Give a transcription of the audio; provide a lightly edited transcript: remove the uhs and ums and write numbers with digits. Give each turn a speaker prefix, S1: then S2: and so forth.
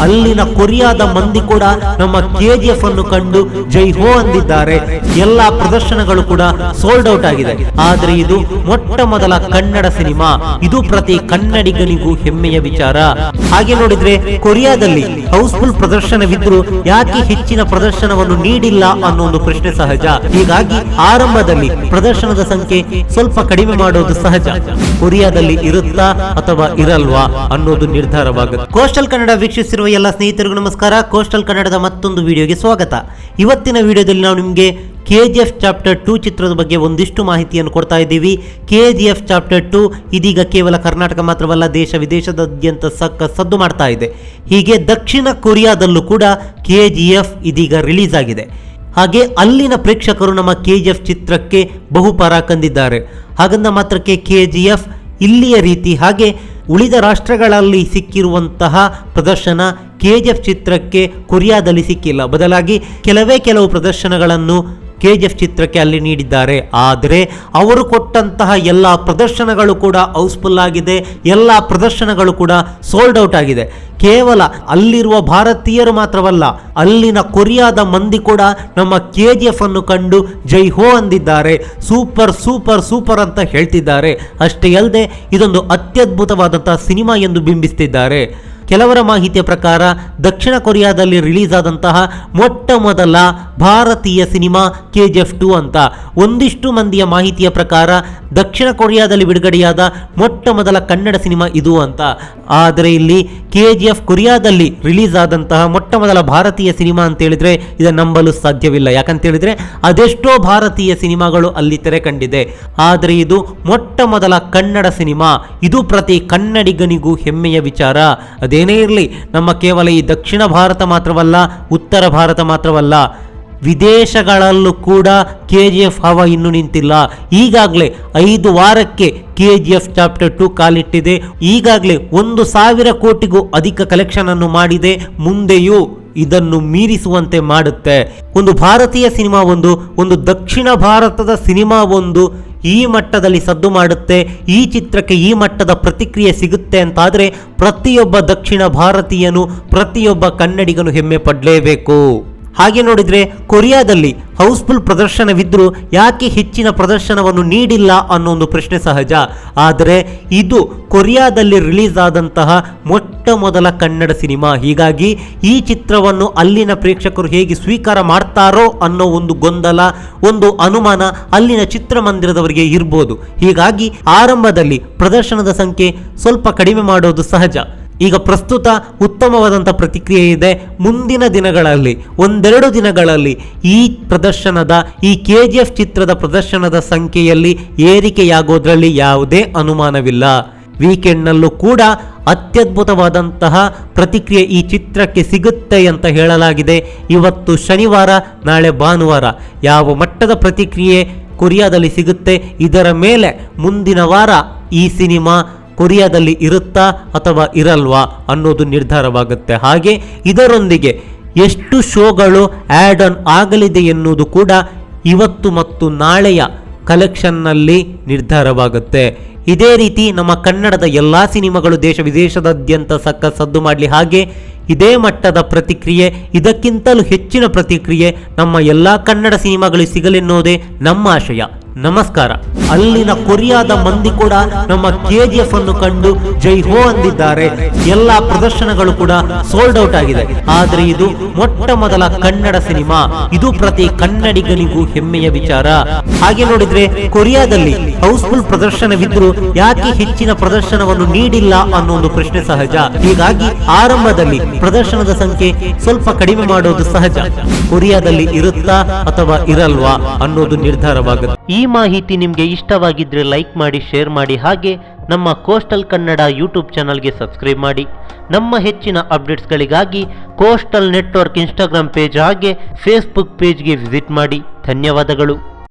S1: ಅಲ್ಲಿನ ಕೊರಿಯಾದ ಮಂದಿ ಕೂಡ ನಮ್ಮ KGF ಅನ್ನು ಕಂಡು ಜೈ ಹೋ ಅಂದಿದ್ದಾರೆ. ಎಲ್ಲಾ ಪ್ರದರ್ಶನಗಳು ಕೂಡ ಸೋಲ್ಡ್ ಔಟ್ ಆಗಿದೆ. ಆದ್ರೆ ಇದು ಮೊಟ್ಟ ಮೊದಲ ಕನ್ನಡ ಸಿನಿಮಾ. ಇದು ಪ್ರತಿ ಕನ್ನಡಿಗನಿಗೂ ಹೆಮ್ಮೆಯ ವಿಚಾರ. ಹಾಗೆ ನೋಡಿದ್ರೆ ಕೊರಿಯಾದಲ್ಲಿ ಹೌಸ್ಫುಲ್ ಪ್ರದರ್ಶನವಿದ್ರು ಯಾಕೆ ಹೆಚ್ಚಿನ ಪ್ರದರ್ಶನವನ್ನು ನೀಡಿಲ್ಲ ಅನ್ನೋ ಒಂದು ಪ್ರಶ್ನೆ ಸಹಜ. ಹೀಗಾಗಿ ಆರಂಭದಲ್ಲಿ ಪ್ರದರ್ಶನದ ಸಂಖ್ಯೆ ಸ್ವಲ್ಪ ಕಡಿಮೆ ಮಾಡೋದು ಸಹಜ. ಕೊರಿಯಾದಲ್ಲಿ ಇರುತ್ತಾ ಅಥವಾ ಇರಲ್ವಾ ಅನ್ನೋದು ನಿರ್ಧಾರವಾಗುತ್ತೆ. ಕೋಸ್ಟಲ್ ಕನ್ನಡ ವೀಕ್ಷಿಸಿರುವ ಎಲ್ಲ ಸ್ನೇಹಿತರಿಗೂ ನಮಸ್ಕಾರ. ಕೋಸ್ಟಲ್ ಕನ್ನಡದ ಮತ್ತೊಂದು ವಿಡಿಯೋಗೆ ಸ್ವಾಗತ. ಇವತ್ತಿನ ವಿಡಿಯೋದಲ್ಲಿ ನಾವು ನಿಮಗೆ KGF ಚಾಪ್ಟರ್ 2 ಚಿತ್ರದ ಬಗ್ಗೆ ಒಂದಿಷ್ಟು ಮಾಹಿತಿಯನ್ನು ಕೊಡ್ತಾ ಇದ್ದೀವಿ. KGF ಚಾಪ್ಟರ್ 2 ಇದೀಗ ಕೇವಲ ಕರ್ನಾಟಕ ಮಾತ್ರವಲ್ಲ, ದೇಶ ವಿದೇಶದಾದ್ಯಂತ ಸದ್ದು ಮಾಡ್ತಾ ಇದೆ. ಹೀಗೆ ದಕ್ಷಿಣ ಕೊರಿಯಾದಲ್ಲೂ ಕೂಡ KGF ಇದೀಗ ರಿಲೀಸ್ ಆಗಿದೆ. ಹಾಗೆ ಅಲ್ಲಿನ ಪ್ರೇಕ್ಷಕರು ನಮ್ಮ KGF ಚಿತ್ರಕ್ಕೆ ಬಹುಪರ ಕಂದಿದ್ದಾರೆ. ಹಾಗಂದ ಮಾತ್ರಕ್ಕೆ KGF ಇಲ್ಲಿಯ ರೀತಿ ಹಾಗೆ ಉಳಿದ ರಾಷ್ಟ್ರಗಳಲ್ಲಿ ಸಿಕ್ಕಿರುವಂತಹ ಪ್ರದರ್ಶನ KGF ಚಿತ್ರಕ್ಕೆ ಕೊರಿಯಾದಲ್ಲಿ ಸಿಕ್ಕಿಲ್ಲ. ಬದಲಾಗಿ ಕೆಲವು ಪ್ರದರ್ಶನಗಳನ್ನು KGF ಚಿತ್ರಕ್ಕೆ ಅಲ್ಲಿ ನೀಡಿದ್ದಾರೆ. ಆದರೆ ಅವರು ಕೊಟ್ಟಂತಹ ಎಲ್ಲ ಪ್ರದರ್ಶನಗಳು ಕೂಡ ಹೌಸ್ಫುಲ್ ಆಗಿದೆ. ಎಲ್ಲ ಪ್ರದರ್ಶನಗಳು ಕೂಡ ಸೋಲ್ಡ್ ಔಟ್ ಆಗಿದೆ. ಕೇವಲ ಅಲ್ಲಿರುವ ಭಾರತೀಯರು ಮಾತ್ರವಲ್ಲ, ಅಲ್ಲಿನ ಕೊರಿಯಾದ ಮಂದಿ ಕೂಡ ನಮ್ಮ KGF ಅನ್ನು ಕಂಡು ಜೈ ಹೋ ಅಂದಿದ್ದಾರೆ. ಸೂಪರ್ ಸೂಪರ್ ಸೂಪರ್ ಅಂತ ಹೇಳ್ತಿದ್ದಾರೆ. ಅಷ್ಟೇ ಅಲ್ಲದೆ ಇದೊಂದು ಅತ್ಯದ್ಭುತವಾದಂತಹ ಸಿನಿಮಾ ಎಂದು ಬಿಂಬಿಸ್ತಿದ್ದಾರೆ. ಕೆಲವರ ಮಾಹಿತಿಯ ಪ್ರಕಾರ ದಕ್ಷಿಣ ಕೊರಿಯಾದಲ್ಲಿ ರಿಲೀಸ್ ಆದಂತಹ ಮೊಟ್ಟ ಮೊದಲ ಭಾರತೀಯ ಸಿನಿಮಾ KGF 2 ಅಂತ. ಒಂದಿಷ್ಟು ಮಂದಿಯ ಮಾಹಿತಿಯ ಪ್ರಕಾರ ದಕ್ಷಿಣ ಕೊರಿಯಾದಲ್ಲಿ ಬಿಡುಗಡೆಯಾದ ಮೊಟ್ಟ ಮೊದಲ ಕನ್ನಡ ಸಿನಿಮಾ ಇದು ಅಂತ. ಆದರೆ ಇಲ್ಲಿ KGF ಕೊರಿಯಾದಲ್ಲಿ ರಿಲೀಸ್ ಆದಂತಹ ಮೊಟ್ಟ ಮೊದಲ ಭಾರತೀಯ ಸಿನಿಮಾ ಅಂತ ಹೇಳಿದ್ರೆ ಇದನ್ನು ನಂಬಲು ಸಾಧ್ಯವಿಲ್ಲ. ಯಾಕಂತ ಹೇಳಿದ್ರೆ ಅದೆಷ್ಟೋ ಭಾರತೀಯ ಸಿನಿಮಾಗಳು ಅಲ್ಲಿ ತೆರೆ ಕಂಡಿದೆ. ಆದರೆ ಇದು ಮೊಟ್ಟ ಮೊದಲ ಕನ್ನಡ ಸಿನಿಮಾ. ಇದು ಪ್ರತಿ ಕನ್ನಡಿಗನಿಗೂ ಹೆಮ್ಮೆಯ ವಿಚಾರ. ಅದೇನೇ ಇರಲಿ, ನಮ್ಮ ಕೇವಲ ಈ ದಕ್ಷಿಣ ಭಾರತ ಮಾತ್ರವಲ್ಲ, ಉತ್ತರ ಭಾರತ ಮಾತ್ರವಲ್ಲ, ವಿದೇಶಗಳಲ್ಲೂ ಕೂಡ KGF ಹವಾ ಇನ್ನೂ ನಿಂತಿಲ್ಲ. ಈಗಾಗಲೇ 5 ವಾರಕ್ಕೆ KGF ಚಾಪ್ಟರ್ 2 ಕಾಲಿಟ್ಟಿದೆ. ಈಗಾಗಲೇ 1,000 ಕೋಟಿಗೂ ಅಧಿಕ ಕಲೆಕ್ಷನ್ ಅನ್ನು ಮಾಡಿದೆ. ಮುಂದೆಯೂ ಇದನ್ನು ಮೀರಿಸುವಂತೆ ಮಾಡುತ್ತೆ. ಒಂದು ಭಾರತೀಯ ಸಿನಿಮಾ ಒಂದು ದಕ್ಷಿಣ ಭಾರತದ ಸಿನಿಮಾ ಈ ಮಟ್ಟದಲ್ಲಿ ಸದ್ದು ಮಾಡುತ್ತೆ, ಈ ಚಿತ್ರಕ್ಕೆ ಈ ಮಟ್ಟದ ಪ್ರತಿಕ್ರಿಯೆ ಸಿಗುತ್ತೆ ಅಂತಾದರೆ ಪ್ರತಿಯೊಬ್ಬ ದಕ್ಷಿಣ ಭಾರತೀಯನು, ಪ್ರತಿಯೊಬ್ಬ ಕನ್ನಡಿಗನು ಹೆಮ್ಮೆ ಪಡಲೇಬೇಕು. ಹಾಗೆ ನೋಡಿದರೆ ಕೊರಿಯಾದಲ್ಲಿ ಹೌಸ್ಫುಲ್ ಪ್ರದರ್ಶನವಿದ್ದರೂ ಯಾಕೆ ಹೆಚ್ಚಿನ ಪ್ರದರ್ಶನವನ್ನು ನೀಡಿಲ್ಲ ಅನ್ನೋ ಒಂದು ಪ್ರಶ್ನೆ ಸಹಜ. ಆದರೆ ಇದು ಕೊರಿಯಾದಲ್ಲಿ ರಿಲೀಸ್ ಆದಂತಹ ಮೊಟ್ಟ ಮೊದಲ ಕನ್ನಡ ಸಿನಿಮಾ. ಹೀಗಾಗಿ ಈ ಚಿತ್ರವನ್ನು ಅಲ್ಲಿನ ಪ್ರೇಕ್ಷಕರು ಹೇಗೆ ಸ್ವೀಕಾರ ಮಾಡ್ತಾರೋ ಅನ್ನೋ ಒಂದು ಗೊಂದಲ, ಒಂದು ಅನುಮಾನ ಅಲ್ಲಿನ ಚಿತ್ರಮಂದಿರದವರಿಗೆ ಇರ್ಬೋದು. ಹೀಗಾಗಿ ಆರಂಭದಲ್ಲಿ ಪ್ರದರ್ಶನದ ಸಂಖ್ಯೆ ಸ್ವಲ್ಪ ಕಡಿಮೆ ಮಾಡೋದು ಸಹಜ. ಈಗ ಪ್ರಸ್ತುತ ಉತ್ತಮವಾದಂಥ ಪ್ರತಿಕ್ರಿಯೆ ಇದೆ. ಮುಂದಿನ ದಿನಗಳಲ್ಲಿ, 1-2 ದಿನಗಳಲ್ಲಿ ಈ ಪ್ರದರ್ಶನದ, ಈ KGF ಚಿತ್ರದ ಪ್ರದರ್ಶನದ ಸಂಖ್ಯೆಯಲ್ಲಿ ಏರಿಕೆಯಾಗೋದ್ರಲ್ಲಿ ಯಾವುದೇ ಅನುಮಾನವಿಲ್ಲ. ವೀಕೆಂಡ್ನಲ್ಲೂ ಕೂಡ ಅತ್ಯದ್ಭುತವಾದಂತಹ ಪ್ರತಿಕ್ರಿಯೆ ಈ ಚಿತ್ರಕ್ಕೆ ಸಿಗುತ್ತೆ ಅಂತ ಹೇಳಲಾಗಿದೆ. ಇವತ್ತು ಶನಿವಾರ, ನಾಳೆ ಭಾನುವಾರ. ಯಾವ ಮಟ್ಟದ ಪ್ರತಿಕ್ರಿಯೆ ಕೊರಿಯಾದಲ್ಲಿ ಸಿಗುತ್ತೆ, ಇದರ ಮೇಲೆ ಮುಂದಿನ ವಾರ ಈ ಸಿನಿಮಾ ಕೊರಿಯಾದಲ್ಲಿ ಇರುತ್ತಾ ಅಥವಾ ಇರಲ್ವಾ ಅನ್ನೋದು ನಿರ್ಧಾರವಾಗುತ್ತೆ. ಹಾಗೆ ಇದರೊಂದಿಗೆ ಎಷ್ಟು ಶೋಗಳು ಆ್ಯಡ್ ಆನ್ ಆಗಲಿದೆ ಎನ್ನುವುದು ಕೂಡ ಇವತ್ತು ಮತ್ತು ನಾಳೆಯ ಕಲೆಕ್ಷನ್ನಲ್ಲಿ ನಿರ್ಧಾರವಾಗುತ್ತೆ. ಇದೇ ರೀತಿ ನಮ್ಮ ಕನ್ನಡದ ಎಲ್ಲ ಸಿನಿಮಾಗಳು ದೇಶ ವಿದೇಶದಾದ್ಯಂತ ಸದ್ದು ಮಾಡಲಿ. ಹಾಗೆ ಇದೇ ಮಟ್ಟದ ಪ್ರತಿಕ್ರಿಯೆ, ಇದಕ್ಕಿಂತಲೂ ಹೆಚ್ಚಿನ ಪ್ರತಿಕ್ರಿಯೆ ನಮ್ಮ ಎಲ್ಲ ಕನ್ನಡ ಸಿನಿಮಾಗಳು ಸಿಗಲೆನ್ನುವುದೇ ನಮ್ಮ ಆಶಯ. ನಮಸ್ಕಾರ. ಅಲ್ಲಿನ ಕೊರಿಯಾದ ಮಂದಿ ಕೂಡ ನಮ್ಮ KGF ಅನ್ನು ಕಂಡು ಜೈ ಹೋ ಅಂದಿದ್ದಾರೆ. ಎಲ್ಲ ಪ್ರದರ್ಶನಗಳು ಕೂಡ ಸೋಲ್ಡ್ ಔಟ್ ಆಗಿದೆ. ಆದರೆ ಇದು ಮೊಟ್ಟ ಮೊದಲ ಕನ್ನಡ ಸಿನಿಮಾ. ಇದು ಪ್ರತಿ ಕನ್ನಡಿಗನಿಗೂ ಹೆಮ್ಮೆಯ ವಿಚಾರ. ಹಾಗೆ ನೋಡಿದ್ರೆ ಕೊರಿಯಾದಲ್ಲಿ ಹೌಸ್ಫುಲ್ ಪ್ರದರ್ಶನವಿದ್ರೂ ಯಾಕೆ ಹೆಚ್ಚಿನ ಪ್ರದರ್ಶನವನ್ನು ನೀಡಿಲ್ಲ ಅನ್ನೋ ಒಂದು ಪ್ರಶ್ನೆ ಸಹಜ. ಹೀಗಾಗಿ ಆರಂಭದಲ್ಲಿ ಪ್ರದರ್ಶನದ ಸಂಖ್ಯೆ ಸ್ವಲ್ಪ ಕಡಿಮೆ ಮಾಡೋದು ಸಹಜ. ಕೊರಿಯಾದಲ್ಲಿ ಇರುತ್ತಾ ಅಥವಾ ಇರಲ್ವಾ ಅನ್ನೋದು ನಿರ್ಧಾರವಾಗುತ್ತೆ. ಈ ಮಾಹಿತಿ ನಿಮಗೆ ಇಷ್ಟವಾಗಿದ್ರೆ ಲೈಕ್ ಮಾಡಿ, ಶೇರ್ ಮಾಡಿ. ಹಾಗೆ ನಮ್ಮ ಕೋಸ್ಟಲ್ ಕನ್ನಡ ಯೂಟ್ಯೂಬ್ ಚಾನಲ್ಗೆ ಸಬ್ಸ್ಕ್ರೈಬ್ ಮಾಡಿ. ನಮ್ಮ ಹೆಚ್ಚಿನ ಅಪ್ಡೇಟ್ಸ್ಗಳಿಗಾಗಿ ಕೋಸ್ಟಲ್ ನೆಟ್ವರ್ಕ್ ಇನ್ಸ್ಟಾಗ್ರಾಮ್ ಪೇಜ್ ಹಾಗೆ ಫೇಸ್ಬುಕ್ ಪೇಜ್ಗೆ ವಿಸಿಟ್ ಮಾಡಿ. ಧನ್ಯವಾದಗಳು.